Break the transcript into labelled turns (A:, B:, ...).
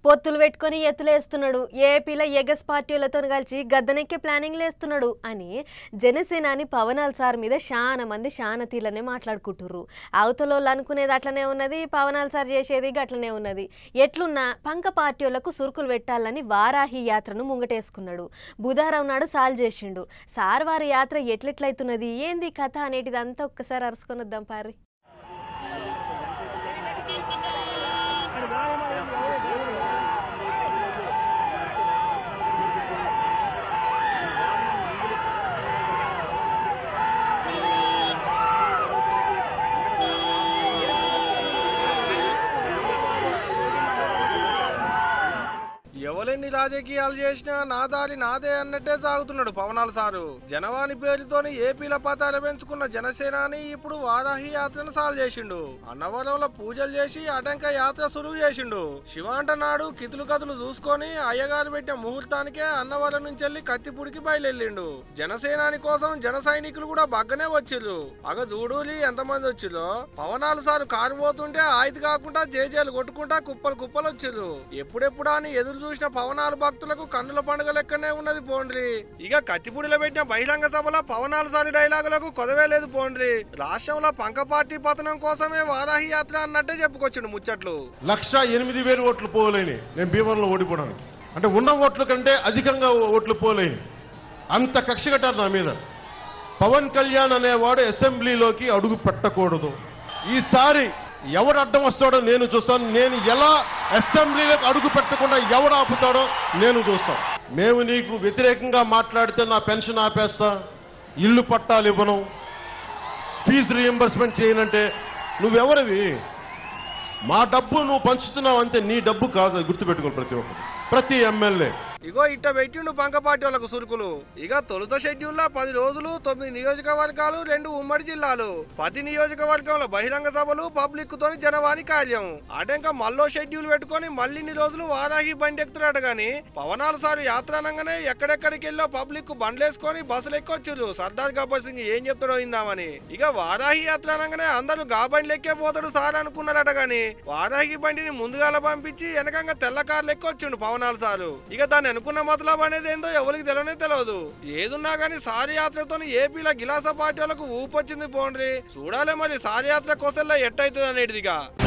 A: పొత్తులు పెట్టుకొని ఎత్తులేస్తున్నాడు ఏపీలో ఎగస్ పార్టీలతో కలిసి గద్దెనెక్కే ప్లానింగ్ లేస్తున్నాడు అని జనసేనాని పవనాల్ సార్ మీద చాలా మంది చాలా తీర్లనే మాట్లాడుకుంటుర్రు. అవతలోళ్ళు అనుకునేది అట్లనే ఉన్నది, పవనాల్ సార్ చేసేది అట్లనే ఉన్నది. ఎట్లున్నా పంక పార్టీలకు సురుకులు పెట్టాలని వారాహి యాత్రను ముంగటేసుకున్నాడు. బుధవారం నాడు సాల్ చేసిండు. సార్ వారి యాత్ర ఎట్లెట్లయితున్నది, ఏంది కథ అనేటిదంతా ఒక్కసారి అరుసుకొని వద్దాం పారి.
B: ఎవరెన్ని రాజకీయాలు చేసినా నా దారి నాదే అన్నట్టే సాగుతున్నాడు పవనాల్ సారు. జనవాణి పేరుతోని ఏపీల పతాలు పెంచుకున్న జనసేనాని ఇప్పుడు వారాహి యాత్రను సాల్ చేసిండు. అన్నవరంలో పూజలు చేసి అటంక యాత్ర సురువు చేసిండు. శివాంట నాడు కితులు కథలు చూసుకొని అయ్యగారు పెట్టిన ముహూర్తానికే అన్నవరం నుంచి వెళ్లి కత్తిపూడికి బయలుదేరిండు. జనసేనాని కోసం జన సైనికులు కూడా బగ్గనే వచ్చిర్రు. అగ చూడూలి ఎంతమంది వచ్చిర్రో. పవనాల్ సారు కారు పోతుంటే ఆయుధ కాకుండా జేజేలు కొట్టుకుంటా కుప్పలు కుప్పలు వచ్చిర్రు. ఎప్పుడెప్పుడా అని ఎదురు చూసిన పవనాలు భక్తులకు కన్నుల పండుగ లెక్కనే ఉన్నది పోండ్రి. ఇక కత్తిపూడిలో పెట్టిన బహిరంగ సభలో పవనాలు సారి డైలాగులకు కొదవే లేదు పోండ్రి. రాష్ట్రంలో పంక పార్టీ పతనం కోసమే వారాహి యాత్ర అన్నట్టే చెప్పుకొచ్చిండు ముచ్చట్లు.
C: 1,08,000 ఓట్లు పోలేని నేను భీమవరంలో ఓడిపోవడానికి, అంటే ఉన్న ఓట్ల కంటే అధికంగా ఓట్లు పోలేని అంత కక్ష కట్టారు నా మీద. పవన్ కళ్యాణ్ అనేవాడు అసెంబ్లీలోకి అడుగు పెట్టకూడదు. ఈసారి ఎవడు అడ్డం వస్తాడో నేను చూస్తాను. నేను ఎలా అసెంబ్లీలోకి అడుగు పెట్టకుండా ఎవడు ఆపుతాడో నేను చూస్తాను. మేము నీకు వ్యతిరేకంగా మాట్లాడితే నా పెన్షన్ ఆపేస్తా, ఇల్లు పట్టాలు ఇవ్వను, ఫీజు రీఎంబర్స్మెంట్ చేయనంటే నువ్వెవరివి? మా డబ్బు నువ్వు పంచుతున్నావు అంతే, నీ డబ్బు కాదు. గుర్తుపెట్టుకోండి ప్రతి ఎమ్మెల్యే.
B: ఇగో ఇట్ట పెట్టిండు పంక పార్టీ వాళ్ళకు సురుకులు. ఇక తొలుత షెడ్యూల్లో 10 రోజులు 9 నియోజకవర్గాలు 2 ఉమ్మడి జిల్లాలు, 10 నియోజకవర్గంలో బహిరంగ సభలు, పబ్లిక్ తోని జనవాణి కార్యం. అటెంక మళ్ళీ షెడ్యూల్ పెట్టుకుని మళ్ళీ ఇన్ని రోజులు వారాహి బండి ఎక్కుతున్నాడు గాని పవనాలు సార్ యాత్ర అనగానే ఎక్కడెక్కడికి వెళ్ళో పబ్లిక్ బండ్లేసుకొని బస్సులు ఎక్కొచ్చురు. సర్దార్ గబ్బర్ సింగ్ ఏం చెప్తాడో ఇందామని. ఇక వారాహి యాత్ర అనగానే అందరూ గా బండ్లు ఎక్కే పోతాడు సార్ అనుకున్నారట గాని వారాహి బండిని ముందుగాల పంపించి వెనకంగా తెల్ల కార్లు ఎక్కొచ్చిండు పవనాలు సారు. ఇక దాన్ని అనుకున్న మతలబ్ అనేది ఏందో ఎవరికి తెలియదు. ఏదున్నా గానీ సారి యాత్రతో ఏపీలో గిలాస పార్టీలకు ఊపొచ్చింది పోండ్రి. చూడాలి మరి సారి యాత్ర కోసల్లా ఎట్టయితుంది అనేటిదిగా.